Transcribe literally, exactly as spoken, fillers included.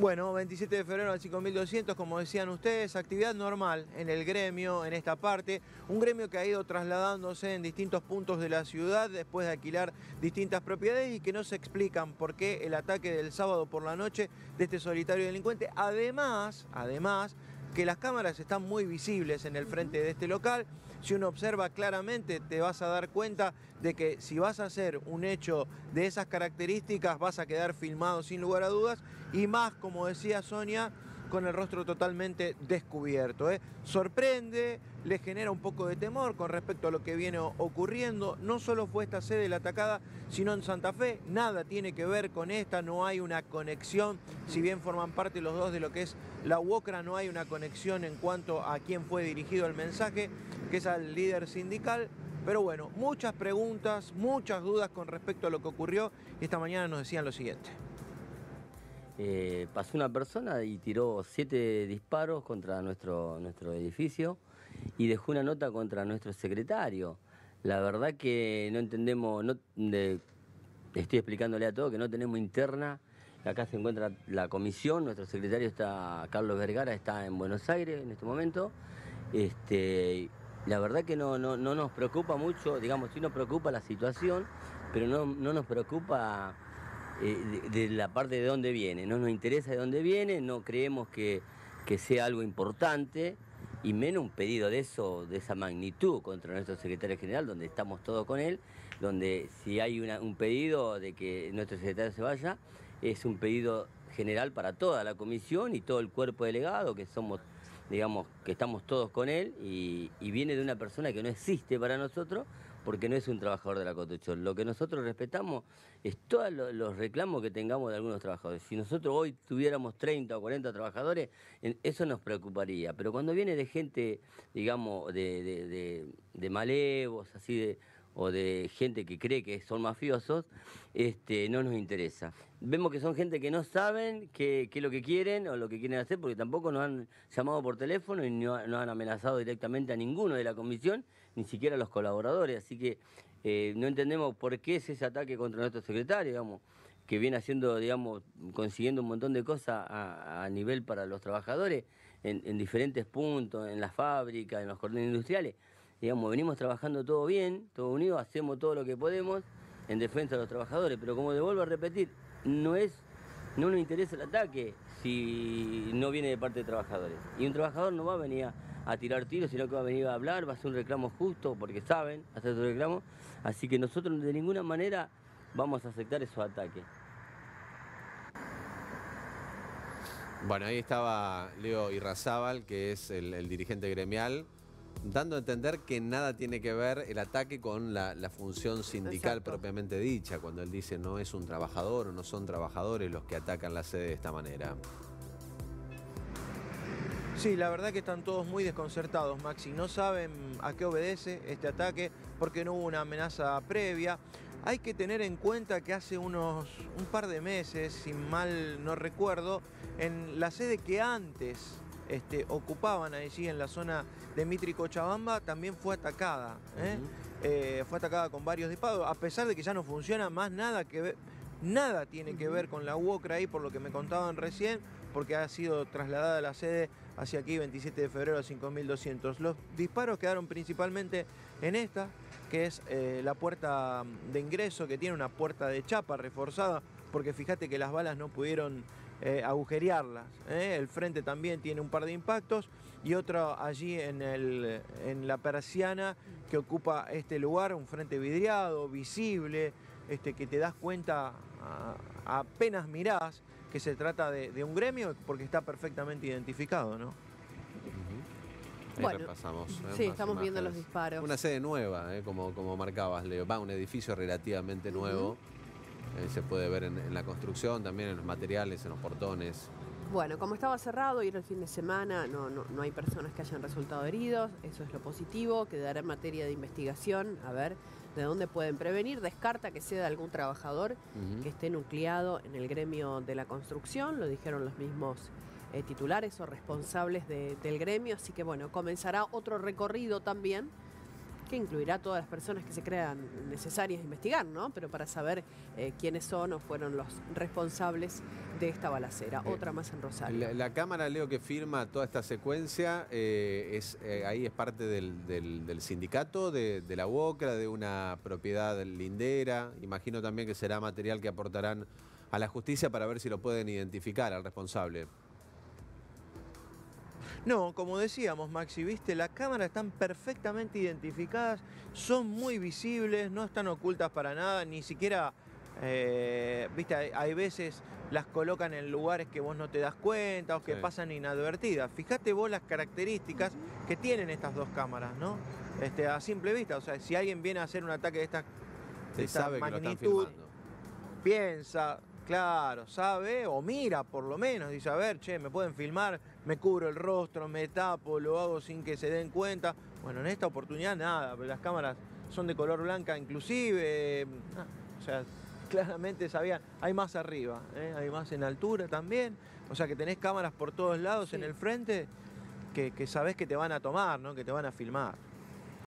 Bueno, veintisiete de febrero al cinco mil doscientos, como decían ustedes, actividad normal en el gremio, en esta parte. Un gremio que ha ido trasladándose en distintos puntos de la ciudad después de alquilar distintas propiedades y que no se explican por qué el ataque del sábado por la noche de este solitario delincuente. Además, además, que las cámaras están muy visibles en el frente de este local. Si uno observa claramente, te vas a dar cuenta de que si vas a hacer un hecho de esas características, vas a quedar filmado sin lugar a dudas, y más, como decía Sonia, con el rostro totalmente descubierto, ¿eh? Sorprende, le genera un poco de temor con respecto a lo que viene ocurriendo. No solo fue esta sede la atacada, sino en Santa Fe. Nada tiene que ver con esta, no hay una conexión. Si bien forman parte los dos de lo que es la UOCRA, no hay una conexión en cuanto a quién fue dirigido el mensaje, que es al líder sindical. Pero bueno, muchas preguntas, muchas dudas con respecto a lo que ocurrió. Y esta mañana nos decían lo siguiente. Eh, pasó una persona y tiró siete disparos contra nuestro, nuestro edificio y dejó una nota contra nuestro secretario. La verdad que no entendemos, no, de, estoy explicándole a todos que no tenemos interna. Acá se encuentra la comisión, nuestro secretario está, Carlos Vergara, está en Buenos Aires en este momento. Este, la verdad que no, no, no nos preocupa mucho, digamos, sí nos preocupa la situación, pero no, no nos preocupa eh, de, de la parte de dónde viene. No nos interesa de dónde viene, no creemos que, que sea algo importante, y menos un pedido de eso, de esa magnitud contra nuestro secretario general, donde estamos todos con él, donde si hay una, un pedido de que nuestro secretario se vaya, es un pedido general para toda la comisión y todo el cuerpo delegado, que somos, digamos, que estamos todos con él, y, y viene de una persona que no existe para nosotros, porque no es un trabajador de la construcción. Lo que nosotros respetamos es todos los reclamos que tengamos de algunos trabajadores. Si nosotros hoy tuviéramos treinta o cuarenta trabajadores, eso nos preocuparía. Pero cuando viene de gente, digamos, de, de, de, de malevos, así de, o de gente que cree que son mafiosos, este, no nos interesa. Vemos que son gente que no saben qué, qué es lo que quieren o lo que quieren hacer, porque tampoco nos han llamado por teléfono y no, no han amenazado directamente a ninguno de la comisión, ni siquiera a los colaboradores. Así que eh, no entendemos por qué es ese ataque contra nuestro secretario, digamos, que viene haciendo, digamos, consiguiendo un montón de cosas a, a nivel para los trabajadores, en, en diferentes puntos, en las fábricas, en los cordones industriales. Digamos, venimos trabajando todo bien, todo unido, hacemos todo lo que podemos en defensa de los trabajadores, pero como le vuelvo a repetir, no es, no nos interesa el ataque si no viene de parte de trabajadores. Y un trabajador no va a venir a, a tirar tiros, sino que va a venir a hablar, va a hacer un reclamo justo, porque saben hacer su reclamo. Así que nosotros de ninguna manera vamos a aceptar esos ataques. Bueno, ahí estaba Leo Irrazábal, que es el, el dirigente gremial, dando a entender que nada tiene que ver el ataque con la, la función sindical. Exacto. Propiamente dicha, cuando él dice no es un trabajador o no son trabajadores los que atacan la sede de esta manera. Sí, la verdad que están todos muy desconcertados, Maxi. No saben a qué obedece este ataque, porque no hubo una amenaza previa. Hay que tener en cuenta que hace unos un par de meses, si mal no recuerdo, en la sede que antes Este, ocupaban allí en la zona de Mitre y Cochabamba, también fue atacada, ¿eh? Uh-huh. eh, fue atacada con varios disparos, a pesar de que ya no funciona más nada que ver, nada tiene uh-huh. que ver con la UOCRA ahí, por lo que me contaban recién, porque ha sido trasladada la sede hacia aquí veintisiete de febrero a cinco mil doscientos. Los disparos quedaron principalmente en esta, que es eh, la puerta de ingreso, que tiene una puerta de chapa reforzada, porque fíjate que las balas no pudieron Eh, agujerearlas. ¿eh? El frente también tiene un par de impactos y otro allí en, el, en la persiana que ocupa este lugar, un frente vidriado, visible, este, que te das cuenta a, apenas mirás que se trata de, de un gremio, porque está perfectamente identificado, ¿no? Uh-huh. Ahí bueno, repasamos. ¿eh? Sí, Más estamos imágenes. viendo los disparos. Una sede nueva, ¿eh? como, como marcabas, Leo. Va, un edificio relativamente uh-huh. nuevo. Eh, se puede ver en, en la construcción, también en los materiales, en los portones. Bueno, como estaba cerrado y era el fin de semana, no, no, no hay personas que hayan resultado heridos, eso es lo positivo, quedará en materia de investigación, a ver de dónde pueden prevenir. Descarta que sea de algún trabajador uh-huh. que esté nucleado en el gremio de la construcción, lo dijeron los mismos eh, titulares o responsables de, del gremio, así que bueno, comenzará otro recorrido también, que incluirá a todas las personas que se crean necesarias de investigar, ¿no? Pero para saber eh, quiénes son o fueron los responsables de esta balacera. Eh, Otra más en Rosario. La, la cámara, Leo, que firma toda esta secuencia, eh, es, eh, ahí es parte del, del, del sindicato, de, de la UOCRA, de una propiedad lindera. Imagino también que será material que aportarán a la justicia para ver si lo pueden identificar al responsable. No, como decíamos, Maxi, viste, las cámaras están perfectamente identificadas, son muy visibles, no están ocultas para nada, ni siquiera, eh, viste, hay, hay veces las colocan en lugares que vos no te das cuenta o que Sí. pasan inadvertidas. Fíjate vos las características que tienen estas dos cámaras, ¿no? Este, a simple vista, o sea, si alguien viene a hacer un ataque de esta, de Se esta sabe que lo están magnitud, filmando. piensa, claro, sabe o mira por lo menos, dice, a ver, che, me pueden filmar, me cubro el rostro, me tapo, lo hago sin que se den cuenta. Bueno, en esta oportunidad nada, pero las cámaras son de color blanca inclusive, ah, o sea, claramente sabían, hay más arriba, ¿eh? Hay más en altura también, o sea que tenés cámaras por todos lados Sí. en el frente que, que sabés que te van a tomar, ¿no? Que te van a filmar.